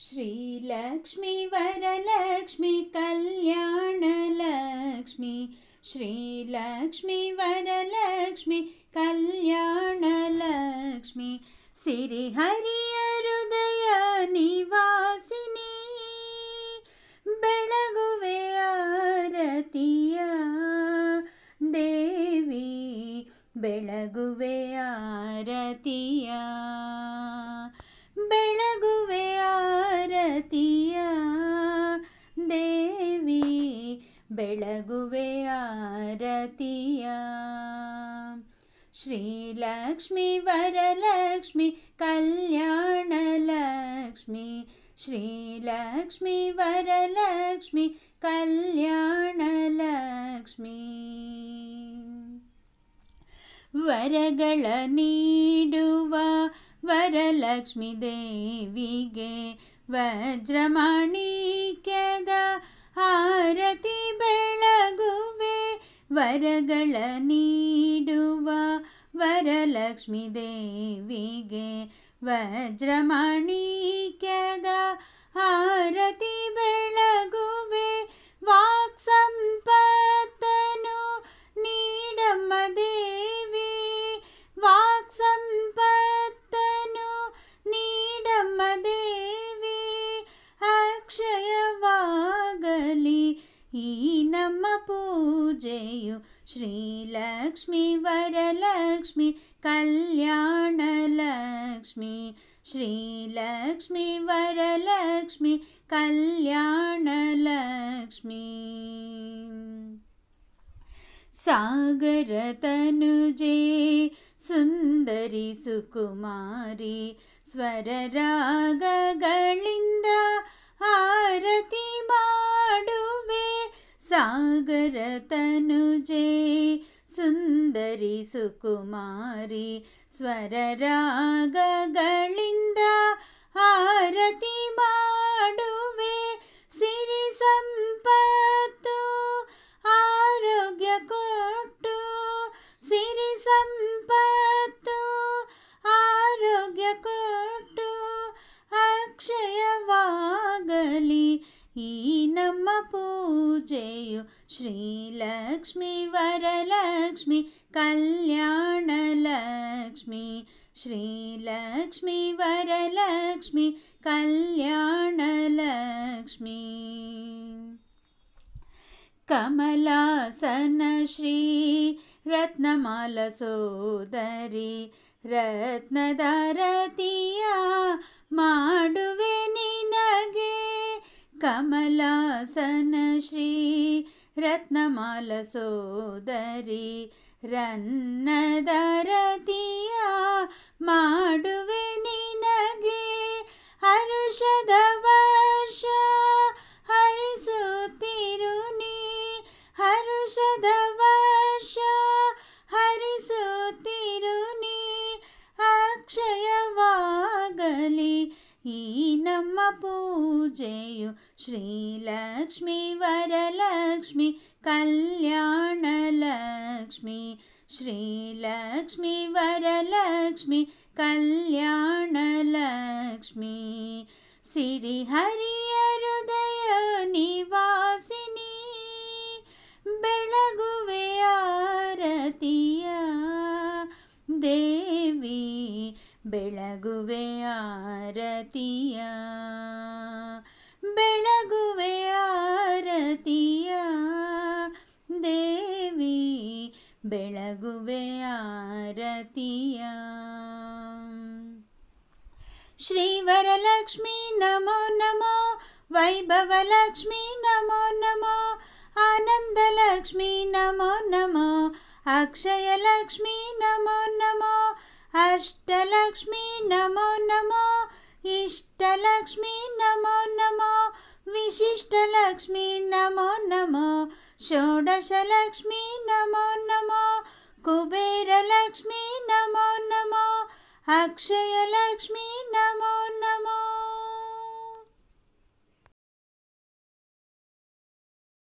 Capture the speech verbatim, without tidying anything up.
श्रीलक्ष्मी वरलक्ष्मी कल्याणलक्ष्मी श्रीलक्ष्मी वरलक्ष्मी कल्याणलक्ष्मी सिरिहरिय हृदय निवासिनी बेळगुवे आरतिय देवी बेळगुवे आरतिय बेळगुवे आरतिय देवी बेळगुवे आरतिय श्रीलक्ष्मी वरलक्ष्मी कल्याणलक्ष्मी श्रीलक्ष्मी वरलक्ष्मी कल्याणलक्ष्मी वरಗಳ ನೀಡುವ ವರಲಕ್ಷ್ಮಿ ದೇವಿಗೆ ವಜ್ರಮಾಣಿಕ್ಯದ ಆರತಿ ಬೆಳಗುವೆ ವರಗಳ ನೀಡುವ ವರಲಕ್ಷ್ಮಿ ದೇವಿಗೆ ವಜ್ರಮಾಣಿಕ್ಯದ ಆರತಿ ಬೆಳಗುವೆ ವಾಕ್ ಸಂಪತ್ತನು ನೀಡಮ್ಮ ದೇವಿ ವಾಕ್ ಸಂಪತ್ತನು ನೀಡಮ್ಮ ದೇವಿ ಅಕ್ಷಯವಾಗಲಿ ಈ ನಮ್ಮ ಪೂಜೆಯು ಶ್ರೀಲಕ್ಷ್ಮಿ ವರಲಕ್ಷ್ಮಿ ಕಲ್ಯಾಣಲಕ್ಷ್ಮಿ ಶ್ರೀಲಕ್ಷ್ಮಿ ವರಲಕ್ಷ್ಮಿ ಕಲ್ಯಾಣಲಕ್ಷ್ಮಿ ಸಾಗರ ತನುಜೆ ಸುಂದರಿ ಸುಕುಮಾರಿ ಸ್ವರ ರಾಗಗಳಿಂದ ಆರತಿ ಮಾಡುವೆ ಸಾಗರ ತನುಜೆ ಸುಂದರಿ ಸುಕುಮಾರಿ ಸ್ವರ ರಾಗಗಳಿಂದ ಆರತಿ ಮಾಡುವೆ ಸಿರಿ ಸಂಪತ್ತು ಆರೋಗ್ಯ ಕೊಟ್ಟು ಸಿರಿ ಸಂಪತ್ತು ಆರೋಗ್ಯ ಕೊಟ್ಟು ಅಕ್ಷಯವಾಗಲಿ ಈ ನಮ್ಮ ಪೂಜೆಯು ಶ್ರೀಲಕ್ಷ್ಮಿ ವರಲಕ್ಷ್ಮಿ ಕಲ್ಯಾಣಲಕ್ಷ್ಮಿ ಶ್ರೀಲಕ್ಷ್ಮಿ ವರಲಕ್ಷ್ಮಿ ಕಲ್ಯಾಣಲಕ್ಷ್ಮಿ ಕಮಲಾಸನ ಶ್ರೀ ರತ್ನಮಾಲ ಸೋದರಿ ರತ್ನದಾರತಿಯ ಮಾಡುವೆ ನಿನಗೆ ಕಮಲಾಸನ ಶ್ರೀ ರತ್ನಮಾಲ ಸೋದರಿ ರನ್ನದಾರತಿಯ ಮಾಡುವೆ ನಿನಗೆ ಹರುಷದ ವರ್ಷ ಹರಿಸುತ್ತಿರು ನೀ ಹರುಷದ ವರ್ಷ ಹರಿಸುತ್ತಿರು ನೀ ಅಕ್ಷಯವಾಗಲಿ ಈ ನಮ್ಮ ಪೂಜೆಯು ಶ್ರೀಲಕ್ಷ್ಮಿ ವರಲಕ್ಷ್ಮಿ ಕಲ್ಯಾಣಲಕ್ಷ್ಮಿ ಶ್ರೀಲಕ್ಷ್ಮಿ ವರಲಕ್ಷ್ಮಿ ಕಲ್ಯಾಣಲಕ್ಷ್ಮಿ ಸಿರಿಹರಿಯ ಹೃದಯ ನಿವಾಸಿನಿ ಬೆಳಗುವೆ ಆರತಿಯ ದೇವಿ ಬೆಳಗುವೆ ಆರತಿಯ ಬೆಳಗುವೆ ಆರತಿಯ ದೇವಿ ಬೆಳಗುವೆ ಆರತಿಯ ಶ್ರೀ ವರಲಕ್ಷ್ಮಿ ನಮೋ ನಮೋ ವೈಭವಲಕ್ಷ್ಮಿ ನಮೋ ನಮೋ ಆನಂದಲಕ್ಷ್ಮಿ ನಮೋ ನಮೋ ಅಕ್ಷಯಲಕ್ಷ್ಮಿ ನಮೋ ನಮೋ ಅಷ್ಟಲಕ್ಷ್ಮಿ ನಮೋ ನಮೋ ಇಷ್ಟಲಕ್ಷ್ಮಿ ನಮೋ ನಮೋ ವಿಶಿಷ್ಟಲಕ್ಷ್ಮಿ ನಮೋ ನಮೋ ಷೋಡಶಲಕ್ಷ್ಮಿ ನಮೋ ನಮೋ ಕುಬೇರಲಕ್ಷ್ಮಿ ನಮೋ ನಮೋ ಅಕ್ಷಯಲಕ್ಷ್ಮಿ ನಮೋ ನಮೋ